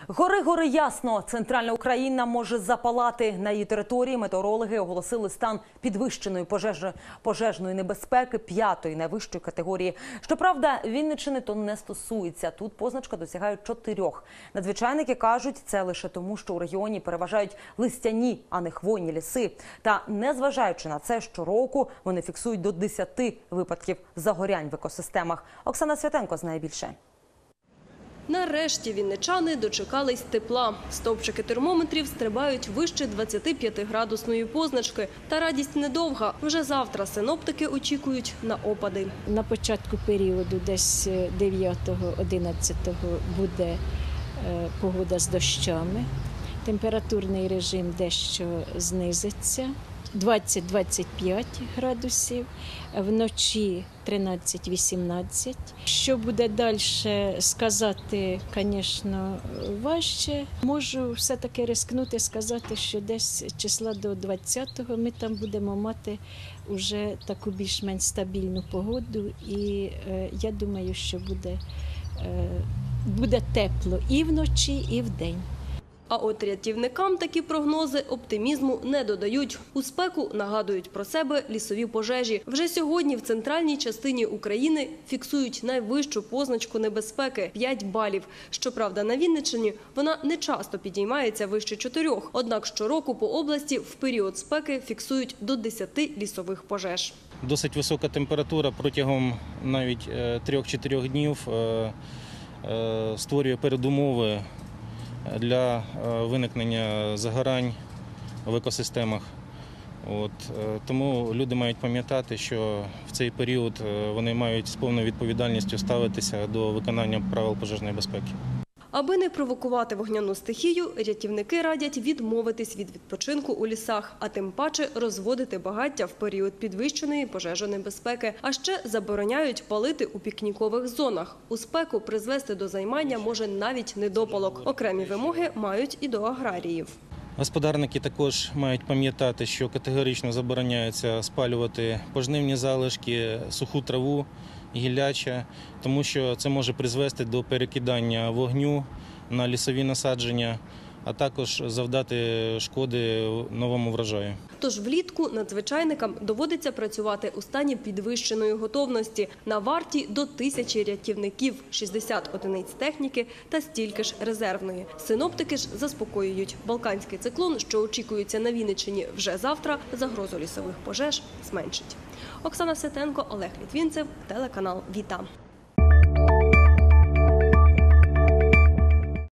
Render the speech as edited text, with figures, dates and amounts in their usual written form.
Гори ясно. Центральна Україна може запалати. На її території метеорологи оголосили стан підвищеної пожежної небезпеки 5-ї найвищої категорії. Щоправда, Вінниччини то не стосується. Тут позначка досягає 4. Надзвичайники кажуть, це лише тому, що у регіоні переважають листяні, а не хвойні ліси. Та незважаючи на це, щороку вони фіксують до 10 випадків загорянь в екосистемах. Оксана Святенко знає більше. Нарешті вінничани дочекались тепла. Стовпчики термометрів стрибають вище 25-градусної позначки. Та радість недовга. Вже завтра синоптики очікують на опади. На початку періоду, десь 9-11 буде погода з дощами. Температурний режим дещо знизиться. 20-25 градусів, вночі 13-18. Що буде далі сказати, звісно, важче. Можу все-таки ризикнути сказати, що десь числа до 20-го ми там будемо мати вже таку більш-менш стабільну погоду. І я думаю, що буде тепло і вночі, і вдень. А от рятівникам такі прогнози оптимізму не додають. У спеку нагадують про себе лісові пожежі. Вже сьогодні в центральній частині України фіксують найвищу позначку небезпеки – 5 балів. Щоправда, на Вінниччині вона не часто підіймається вище 4. Однак щороку по області в період спеки фіксують до 10 лісових пожеж. Досить висока температура протягом навіть 3-4 днів створює передумови для виникнення загорань в екосистемах. Тому люди мають пам'ятати, що в цей період вони мають з повною відповідальністю ставитися до виконання правил пожежної безпеки. Аби не провокувати вогняну стихію, рятівники радять відмовитись від відпочинку у лісах, а тим паче розводити багаття в період підвищеної пожежонебезпеки. А ще забороняють палити у пікнікових зонах. У спеку призвести до займання може навіть недопалок. Окремі вимоги мають і до аграріїв. Господарники також мають пам'ятати, що категорично забороняється спалювати пожнивні залишки, суху траву, гілляча, тому що це може призвести до перекидання вогню на лісові насадження, а також завдати шкоди новому врожаю. Тож влітку надзвичайникам доводиться працювати у стані підвищеної готовності. На варті до 1000 рятівників, 60 одиниць техніки та стільки ж резервної. Синоптики ж заспокоюють. Балканський циклон, що очікується на Вінниччині вже завтра, загрозу лісових пожеж зменшить. Оксана Святенко, Олег Літвінцев, телеканал «Віта».